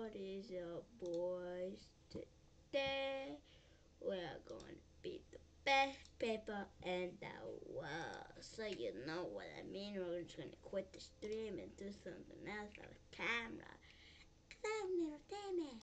what is up, boys? Today we're going to beat the best people in the world. So you know what I mean. We're just going to quit the stream and do something else on the camera. 'Cause I'm little Timmy.